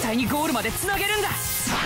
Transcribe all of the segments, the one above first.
対にゴールまでつなげるんだ。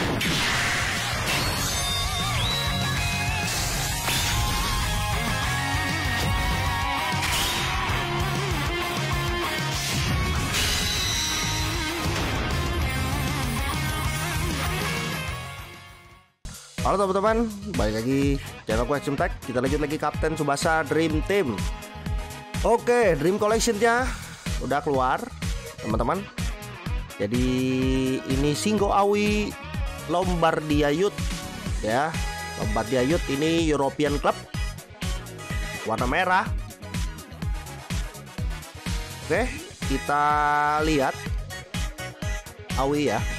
Halo teman-teman, balik lagi channel gue Action Tech. Kita lanjut lagi Kapten Tsubasa Dream Team. Oke, Dream Collection-nya udah keluar teman-teman. Jadi ini Shingo Aoi Lombardia Youth ya. Lombardia Youth ini European Club, warna merah. Oke, kita lihat Aoi ya.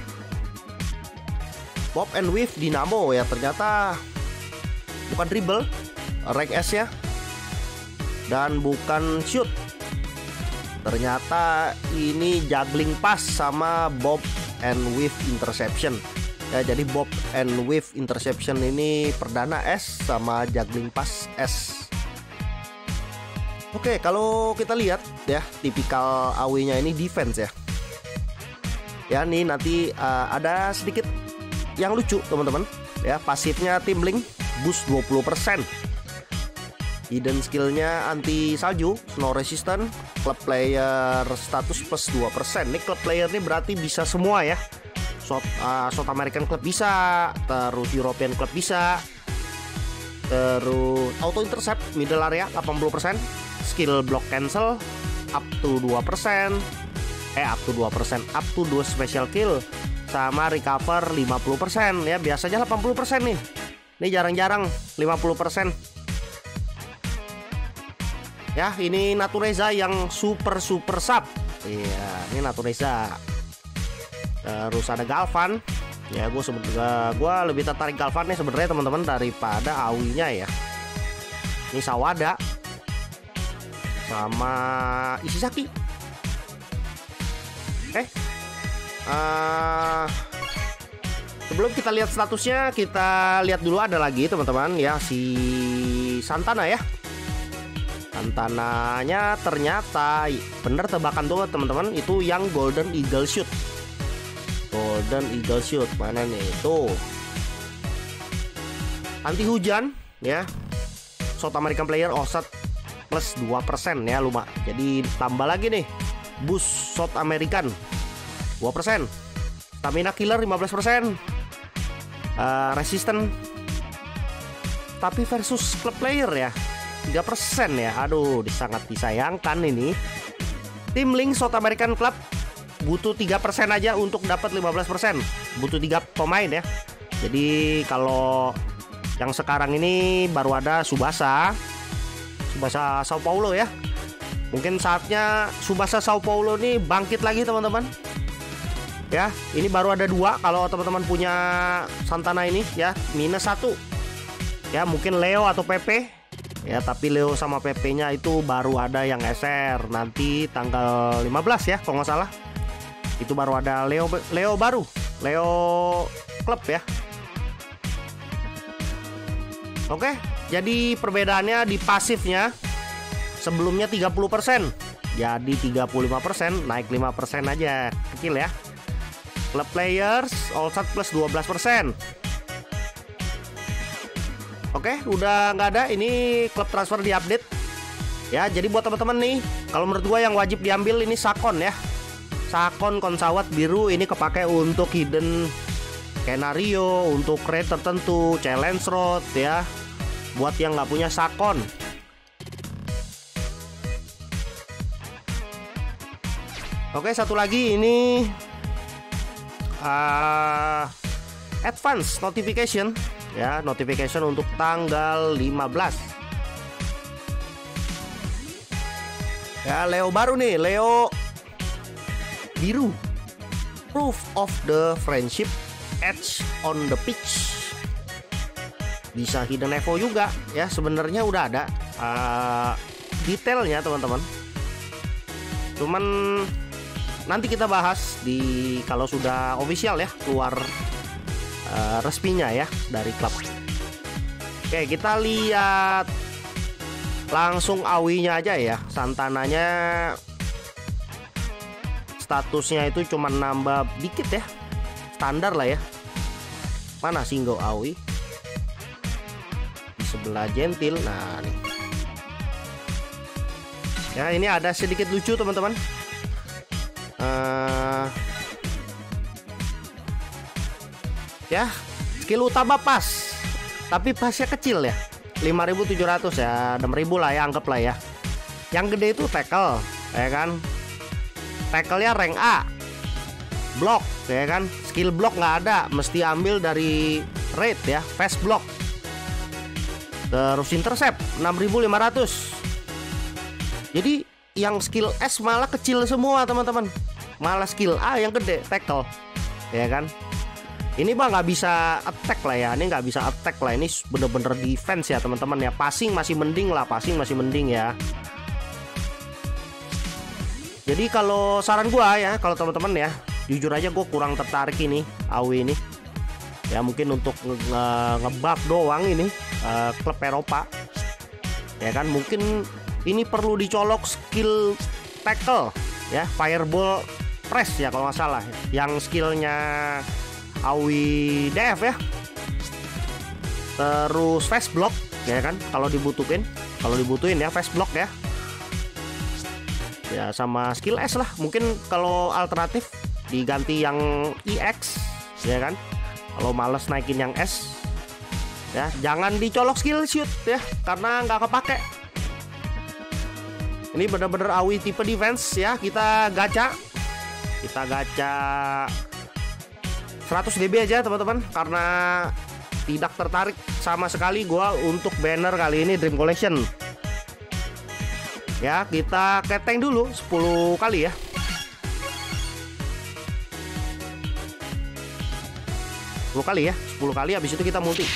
Pop and Wave Dynamo ya, ternyata bukan dribble, rank S ya, dan bukan shoot. Ternyata ini juggling pass sama Bob and Wave interception ya. Jadi Bob and Wave interception ini perdana S sama juggling pass S. Oke, kalau kita lihat ya, tipikal AW-nya ini defense ya. Ya nih nanti ada sedikit yang lucu teman-teman ya. Pasifnya Team Link boost 20%, hidden skillnya anti salju, snow resistant, club player status plus 2%. Ini club player ini berarti bisa semua ya. South American Club bisa, terus European Club bisa, terus auto intercept middle area 80%, skill block cancel up to 2%, up to 2 special kill, sama recover 50% ya. Biasanya 80% nih. Ini jarang-jarang 50%. Ya, ini Natureza yang super sub. Iya, ini Natureza. Terus ada Galvan. Ya, gue lebih tertarik Galvan nih sebenarnya teman-teman daripada Aoi-nya ya. Ini Sawada sama Ishizaki. Sebelum kita lihat statusnya, kita lihat dulu ada lagi teman-teman ya, si Santana ya. Santananya ternyata bener tebakan tuh teman-teman, itu yang Golden Eagle Shoot. Golden Eagle Shoot mana nih? Itu anti hujan ya. South American player offset plus 2% ya lumayan. Jadi tambah lagi nih, boost South American 2%, stamina killer 15%, resistant, tapi versus club player ya 3% ya. Aduh, sangat disayangkan ini. Tim Link South American Club butuh 3% aja untuk dapat 15%. Butuh 3 pemain ya. Jadi kalau yang sekarang ini baru ada Tsubasa Sao Paulo ya. Mungkin saatnya Tsubasa Sao Paulo nih bangkit lagi teman-teman. Ya, ini baru ada 2. Kalau teman-teman punya Santana ini ya, -1 ya, mungkin Leo atau PP ya. Tapi Leo sama PP-nya itu baru ada yang SR nanti tanggal 15 ya kalau nggak salah. Itu baru ada Leo baru, Leo Club ya. Oke, jadi perbedaannya di pasifnya, sebelumnya 30%, jadi 35%, naik 5% aja, kecil ya. Club players all set plus 12%. Oke, udah nggak ada. Ini klub transfer di update ya. Jadi buat teman-teman nih, kalau menurut gua yang wajib diambil ini Sakon ya. Sakon konsawat biru ini kepake untuk hidden skenario, untuk rate tertentu, challenge road ya. Buat yang nggak punya Sakon. Oke, satu lagi ini advance notification ya, notification untuk tanggal 15 ya. Leo baru nih, Leo biru, proof of the friendship edge on the pitch. Bisa hidden evo juga ya. Sebenarnya udah ada detailnya teman-teman, cuman nanti kita bahas di kalau sudah official ya, keluar resminya ya dari klub. Oke, kita lihat langsung Aoi-nya aja ya. Santananya statusnya itu cuma nambah dikit ya, standar lah ya. Mana Shingo Aoi? Di sebelah Gentil. Nah nih. Ya ini ada sedikit lucu teman-teman. Ya skill utama pas, tapi pasnya kecil ya. 5.700 ya, 6.000 lah ya, anggap lah ya. Yang gede itu tackle, ya kan? Tackle-nya rank A. Block, ya kan? Skill block nggak ada, mesti ambil dari raid ya, fast block. Terus intercept 6.500. Jadi yang skill S malah kecil semua teman-teman. Malah skill A yang gede, tackle, ya kan? Ini mah nggak bisa attack lah ya, ini nggak bisa attack lah, ini bener-bener defense ya teman-teman ya. Passing masih mending lah, passing masih mending ya. Jadi kalau saran gua ya, kalau teman-teman ya, jujur aja gue kurang tertarik ini Aoi ini. Ya mungkin untuk ngebuff doang ini klub Eropa. Ya kan mungkin ini perlu dicolok skill tackle ya, fireball press ya kalau nggak salah. Yang skillnya Aoi DF ya. Terus fast block ya kan kalau dibutuhin ya fast block ya. Ya sama skill S lah. Mungkin kalau alternatif diganti yang EX ya kan. Kalau males naikin yang S ya, jangan dicolok skill shoot ya, karena nggak kepake. Ini bener-bener Aoi tipe defense ya. Kita gacha 100 DB aja teman-teman, karena tidak tertarik sama sekali gua untuk banner kali ini Dream Collection. Ya, kita keteng dulu 10 kali ya. Kali ya, 10 kali, habis itu kita multi.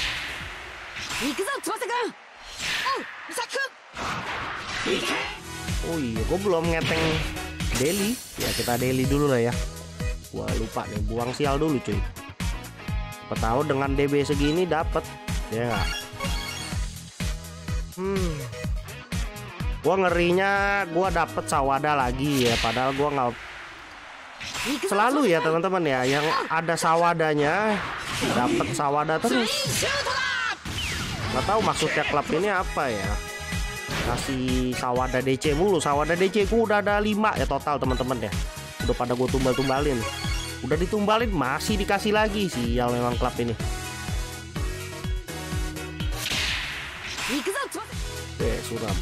Oh iya, gue belum ngeteng daily. Ya kita daily dulu lah ya. Gua lupa nih, buang sial dulu cuy. Siapa tahu dengan DB segini dapat ya nggak? Gua ngerinya gua dapet Sawada lagi ya, padahal gua nggak selalu ya teman-teman ya, yang ada Sawadanya dapat Sawada terus. Nggak tahu maksudnya klub ini apa ya, kasih Sawada DC mulu. Sawada DC ku udah ada 5 ya total teman-teman ya, udah pada gue tumbal-tumbalin, udah ditumbalin masih dikasih lagi. Sial memang klub ini. Oke, suram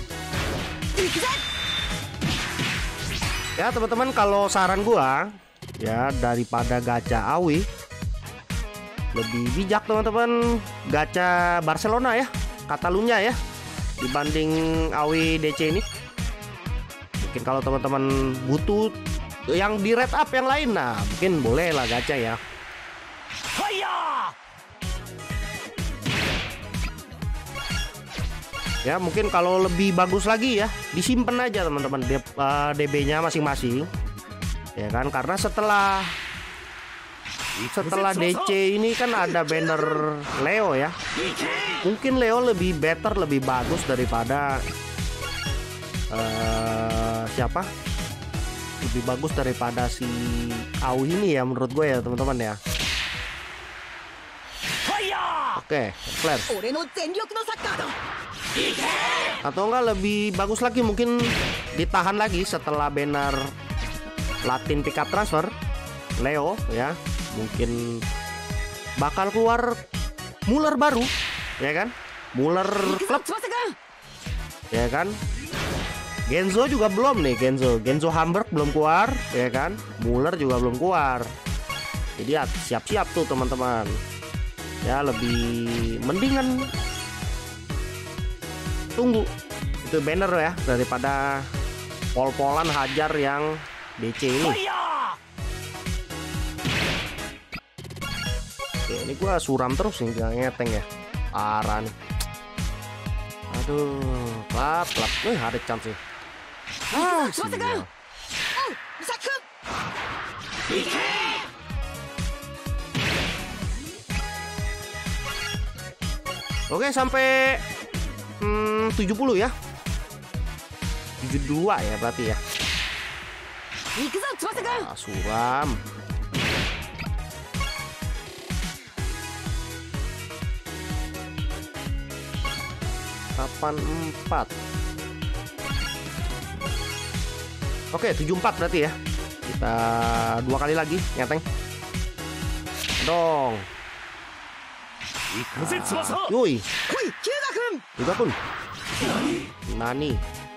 ya teman-teman. Kalau saran gua ya, daripada gacha Aoi, lebih bijak teman-teman gacha Barcelona ya, Catalunya ya, dibanding Aoi DC ini. Mungkin kalau teman-teman butuh yang di red up yang lain, nah mungkin boleh lah gacha ya. Ya mungkin kalau lebih bagus lagi ya, disimpan aja teman-teman DB-nya masing-masing. Ya kan, karena setelah DC ini kan ada banner Leo ya. Mungkin Leo lebih better, lebih bagus daripada siapa? Lebih bagus daripada si Aoi ini ya menurut gue ya teman-teman ya. Oke, flare. Atau enggak lebih bagus lagi mungkin ditahan lagi setelah banner Latin pickup transfer Leo ya. Mungkin bakal keluar Muller baru ya kan, Muller klub ya kan. Genzo juga belum nih, Genzo Hamburg belum keluar ya kan, Muller juga belum keluar. Jadi ya, siap-siap tuh teman-teman ya, lebih mendingan tunggu itu banner ya daripada pol-polan hajar yang DC ini. Oke, ini gua suram terus nih, gak ngeteng ya, parah nih. Aduh, klap. Ada chance sih. Sial. Oke, sampai 70 ya, 72 ya berarti ya. Ah, suram. Empat. Oke, 74 berarti ya. Kita 2 kali lagi nyeteng. Dong. Yui. Juga pun. Nani.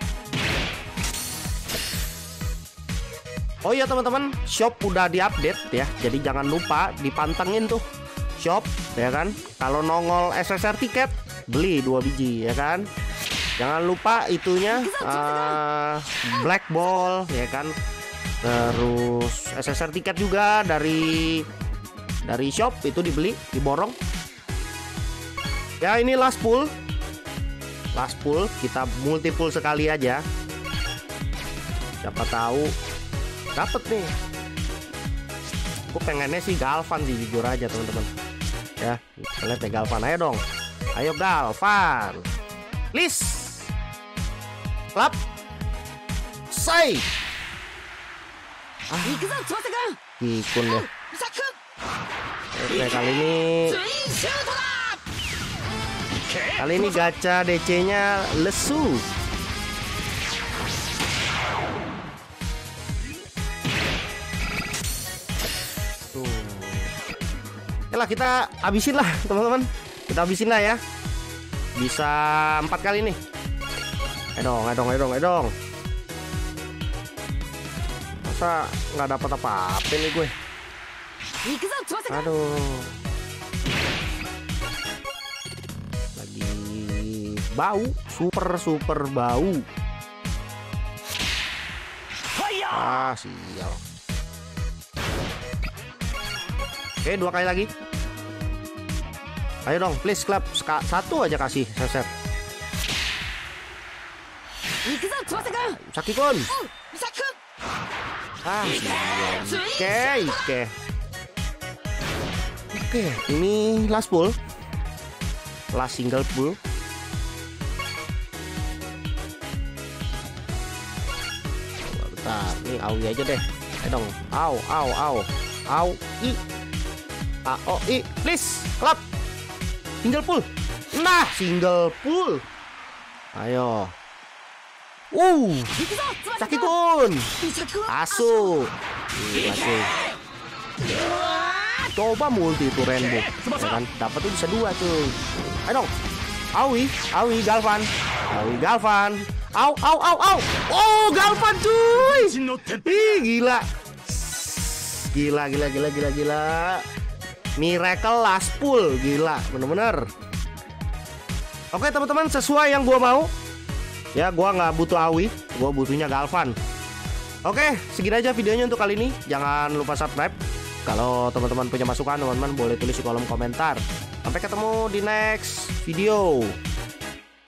Oh iya teman-teman, shop udah diupdate ya. Jadi jangan lupa dipantengin tuh shop ya kan. Kalau nongol SSR tiket, beli 2 biji ya kan. Jangan lupa itunya black ball ya kan. Terus SSR tiket juga dari shop itu dibeli, diborong. Ya ini last pull. Last pull, kita multiple sekali aja. Siapa tahu dapet nih. Aku pengennya sih Galvan sih, jujur aja teman-teman. Ya, kita lihat ya Galvan. Ayo dong. Ayo Galvan. Please. Klap. Say. Ikun ya. Oke, kali ini gacha DC-nya lesu. Yalah, kita habisin lah teman-teman. Kita habisin lah ya. Bisa 4 kali nih. Ayo dong. Masa nggak dapat apa-apa nih gue. Aduh. Lagi bau, super bau. Ah, sial. Oke, 2 kali lagi. Ayo dong, please klub. 1 aja kasih seset. Saki-kun. Ah, Oke, ini last pull. Last single pull. Bentar, nih Aoi aja deh. Ayo dong. Aoi, please, klub. Single pull. Nah, single pull. Ayo. Saki-kun. Asu. Gila cuy. Coba multi itu rainbow. Ya kan? Dapat tuh bisa 2 tuh. Ayo dong. Aoi, Galvan. Au. Oh, Galvan cuy. Ih, gila. Miracle last pull, gila, bener-bener. Oke teman-teman, sesuai yang gua mau. Ya, gua nggak butuh Aoi, gua butuhnya Galvan. Oke, segini aja videonya untuk kali ini. Jangan lupa subscribe. Kalau teman-teman punya masukan, teman-teman boleh tulis di kolom komentar. Sampai ketemu di next video.